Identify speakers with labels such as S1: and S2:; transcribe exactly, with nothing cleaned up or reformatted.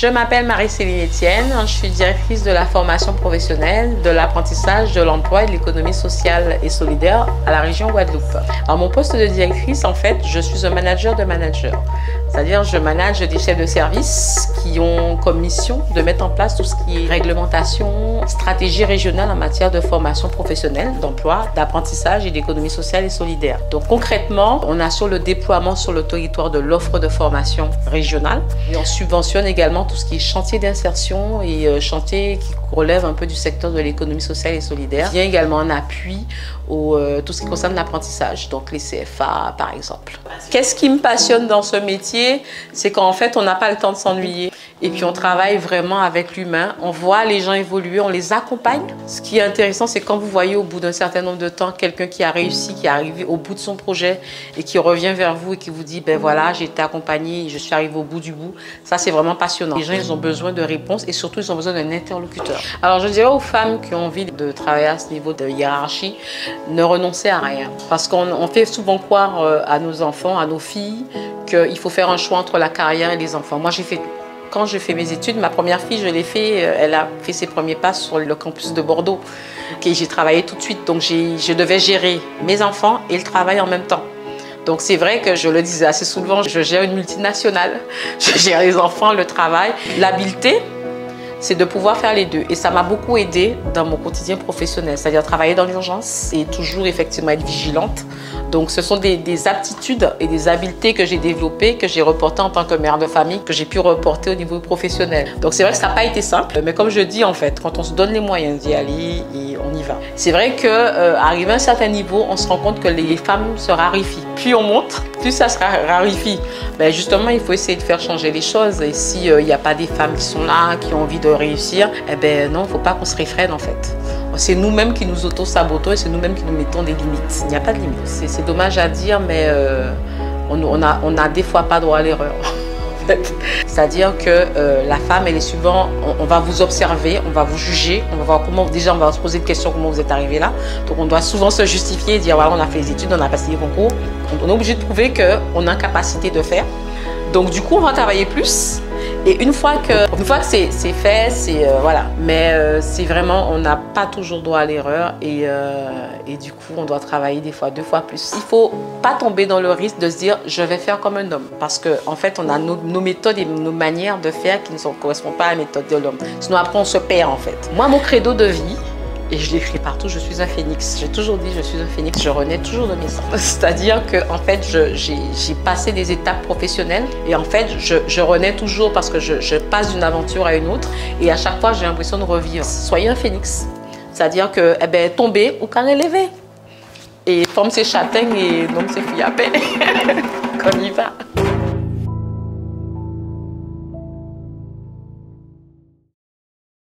S1: Je m'appelle Marie-Céline Etienne, je suis directrice de la formation professionnelle, de l'apprentissage, de l'emploi et de l'économie sociale et solidaire à la région Guadeloupe. Alors mon poste de directrice, en fait, je suis un manager de manager. C'est-à-dire je manage des chefs de service qui ont comme mission de mettre en place tout ce qui est réglementation, stratégie régionale en matière de formation professionnelle, d'emploi, d'apprentissage et d'économie sociale et solidaire. Donc concrètement, on assure le déploiement sur le territoire de l'offre de formation régionale et on subventionne également tout ce qui est chantier d'insertion et euh, chantier qui relève un peu du secteur de l'économie sociale et solidaire. Il y a également un appui au euh, tout ce qui concerne l'apprentissage, donc les C F A par exemple. Qu'est-ce qui me passionne dans ce métier? C'est qu'en fait on n'a pas le temps de s'ennuyer et puis on travaille vraiment avec l'humain, on voit les gens évoluer, on les accompagne. Ce qui est intéressant, c'est quand vous voyez au bout d'un certain nombre de temps quelqu'un qui a réussi, qui est arrivé au bout de son projet et qui revient vers vous et qui vous dit ben voilà, j'ai été accompagné, je suis arrivé au bout du bout. Ça c'est vraiment passionnant. Les gens ils ont besoin de réponses et surtout ils ont besoin d'un interlocuteur. Alors je dirais aux femmes qui ont envie de travailler à ce niveau de hiérarchie, ne renoncez à rien. Parce qu'on on fait souvent croire à nos enfants, à nos filles, qu'il faut faire un choix entre la carrière et les enfants. Moi j'ai fait, quand j'ai fait mes études, ma première fille, je l'ai fait, elle a fait ses premiers pas sur le campus de Bordeaux. Okay, j'ai travaillé tout de suite, donc je devais gérer mes enfants et le travail en même temps. Donc c'est vrai que je le disais assez souvent, je gère une multinationale, je gère les enfants, le travail, l'habileté. C'est de pouvoir faire les deux. Et ça m'a beaucoup aidé dans mon quotidien professionnel, c'est-à-dire travailler dans l'urgence et toujours effectivement être vigilante. Donc ce sont des, des aptitudes et des habiletés que j'ai développées, que j'ai reportées en tant que mère de famille, que j'ai pu reporter au niveau professionnel. Donc c'est vrai que ça n'a pas été simple, mais comme je dis en fait, quand on se donne les moyens d'y aller, et on y va. C'est vrai qu'à euh, arrivé à un certain niveau, on se rend compte que les femmes se raréfient. Plus on monte, plus ça se raréfie. Ben justement, il faut essayer de faire changer les choses. Et s'il n'y euh, a pas des femmes qui sont là, qui ont envie de réussir, eh ben non, il ne faut pas qu'on se réfrène en fait. C'est nous-mêmes qui nous auto-sabotons et c'est nous-mêmes qui nous mettons des limites. Il n'y a pas de limites. C'est dommage à dire, mais euh, on on a, on a des fois pas droit à l'erreur. En fait. C'est-à-dire que euh, la femme, elle est souvent, on, on va vous observer, on va vous juger, on va voir comment, déjà on va se poser des questions, comment vous êtes arrivé là. Donc on doit souvent se justifier et dire voilà, on a fait les études, on a passé les concours. On est obligé de prouver qu'on a capacité de faire. Donc du coup, on va travailler plus. Et une fois que, une fois que c'est fait, c'est euh, voilà. Mais euh, c'est vraiment, on n'a pas toujours droit à l'erreur et, euh, et du coup, on doit travailler des fois deux fois plus. Il faut pas tomber dans le risque de se dire, je vais faire comme un homme, parce que en fait, on a nos, nos méthodes et nos manières de faire qui ne sont, correspondent pas à la méthode de l'homme. Sinon après, on se perd en fait. Moi, mon credo de vie. Et je l'écris partout, je suis un phénix. J'ai toujours dit, je suis un phénix, je renais toujours de mes cendres. C'est-à-dire que, en fait, j'ai passé des étapes professionnelles et en fait, je, je renais toujours parce que je, je passe d'une aventure à une autre et à chaque fois, j'ai l'impression de revivre. Soyez un phénix. C'est-à-dire que, eh ben, tomber ou qu'en élever. Et forme ses châtaignes et donc ses filles à peine. Qu'on y va.